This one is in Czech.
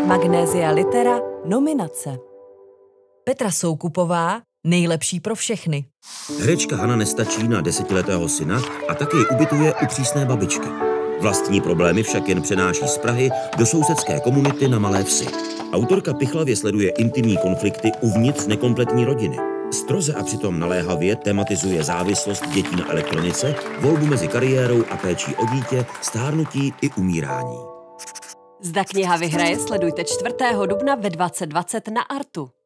Magnésia Litera nominace. Petra Soukupová, nejlepší pro všechny. Herečka Hana nestačí na 10letého syna a taky ji ubytuje u přísné babičky. Vlastní problémy však jen přenáší z Prahy do sousedské komunity na Malé Vsi. Autorka pichlavě sleduje intimní konflikty uvnitř nekompletní rodiny. Stroze a přitom naléhavě tematizuje závislost dětí na elektronice, volbu mezi kariérou a péčí o dítě, stárnutí i umírání. Zda kniha vyhraje, sledujte 4. dubna ve 20:20 na Artu.